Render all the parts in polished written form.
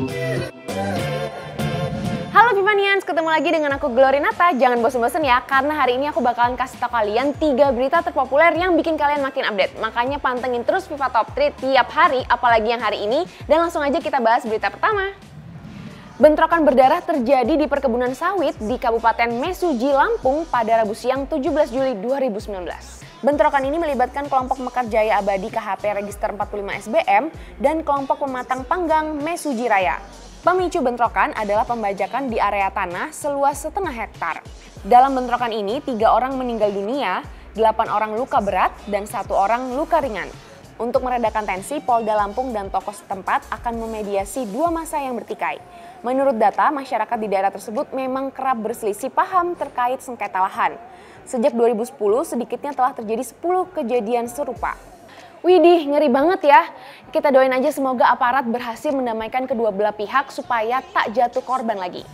Halo Vivanians, ketemu lagi dengan aku Glorinata. Jangan bosan-bosan ya, karena hari ini aku bakalan kasih tau kalian 3 berita terpopuler yang bikin kalian makin update. Makanya pantengin terus Viva Top 3 tiap hari, apalagi yang hari ini. Dan langsung aja kita bahas berita pertama. Bentrokan berdarah terjadi di perkebunan sawit di Kabupaten Mesuji, Lampung pada Rabu siang 17 Juli 2019. Bentrokan ini melibatkan kelompok Mekarjaya Abadi KHP Register 45 SBM dan kelompok pematang panggang Mesuji Raya. Pemicu bentrokan adalah pembajakan di area tanah seluas setengah hektar. Dalam bentrokan ini, 3 orang meninggal dunia, 8 orang luka berat, dan 1 orang luka ringan. Untuk meredakan tensi, Polda Lampung dan tokoh setempat akan memediasi 2 massa yang bertikai. Menurut data, masyarakat di daerah tersebut memang kerap berselisih paham terkait sengketa lahan. Sejak 2010, sedikitnya telah terjadi 10 kejadian serupa. Widih, ngeri banget ya. Kita doain aja semoga aparat berhasil mendamaikan kedua belah pihak supaya tak jatuh korban lagi.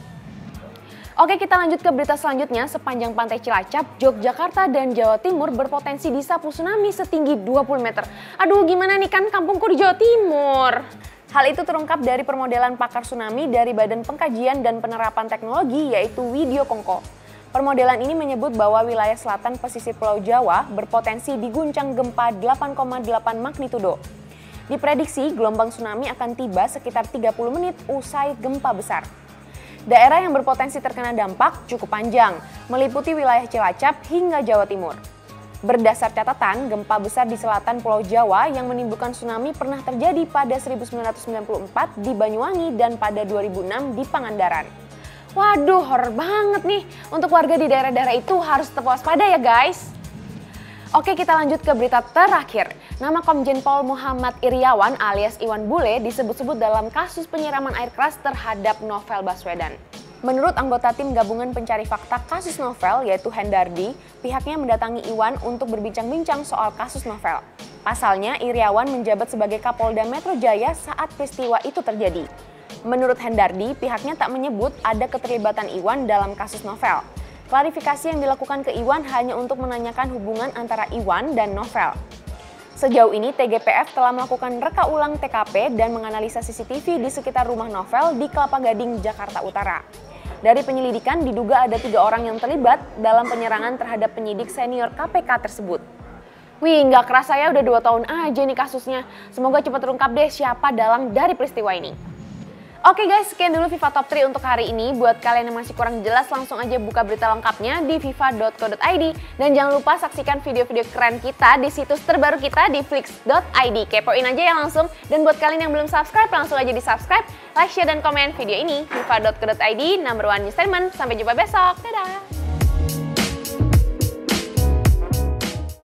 Oke, kita lanjut ke berita selanjutnya. Sepanjang pantai Cilacap, Yogyakarta dan Jawa Timur berpotensi disapu tsunami setinggi 20 meter. Aduh, gimana nih, kan kampungku di Jawa Timur. Hal itu terungkap dari permodelan pakar tsunami dari Badan Pengkajian dan Penerapan Teknologi yaitu Widyokongko. Permodelan ini menyebut bahwa wilayah selatan pesisir Pulau Jawa berpotensi diguncang gempa 8,8 magnitudo. Diprediksi gelombang tsunami akan tiba sekitar 30 menit usai gempa besar. Daerah yang berpotensi terkena dampak cukup panjang, meliputi wilayah Cilacap hingga Jawa Timur. Berdasar catatan, gempa besar di selatan Pulau Jawa yang menimbulkan tsunami pernah terjadi pada 1994 di Banyuwangi dan pada 2006 di Pangandaran. Waduh, horor banget nih. Untuk warga di daerah-daerah itu harus tetap waspada ya guys. Oke, kita lanjut ke berita terakhir. Nama Komjen Pol Muhammad Iriawan alias Iwan Bule disebut-sebut dalam kasus penyiraman air keras terhadap Novel Baswedan. Menurut anggota tim gabungan pencari fakta kasus Novel yaitu Hendardi, pihaknya mendatangi Iwan untuk berbincang-bincang soal kasus Novel. Pasalnya, Iriawan menjabat sebagai Kapolda Metro Jaya saat peristiwa itu terjadi. Menurut Hendardi, pihaknya tak menyebut ada keterlibatan Iwan dalam kasus Novel. Klarifikasi yang dilakukan ke Iwan hanya untuk menanyakan hubungan antara Iwan dan Novel. Sejauh ini, TGPF telah melakukan reka ulang TKP dan menganalisa CCTV di sekitar rumah Novel di Kelapa Gading, Jakarta Utara. Dari penyelidikan, diduga ada 3 orang yang terlibat dalam penyerangan terhadap penyidik senior KPK tersebut. Wih, nggak kerasa ya udah 2 tahun aja nih kasusnya. Semoga cepat terungkap deh siapa dalang dari peristiwa ini. Oke guys, sekian dulu Viva Top 3 untuk hari ini. Buat kalian yang masih kurang jelas, langsung aja buka berita lengkapnya di viva.co.id. Dan jangan lupa saksikan video-video keren kita di situs terbaru kita di flix.id. Kepoin aja ya langsung. Dan buat kalian yang belum subscribe, langsung aja di subscribe, like, share, dan komen video ini. Viva.co.id, #1 news statement. Sampai jumpa besok, dadah!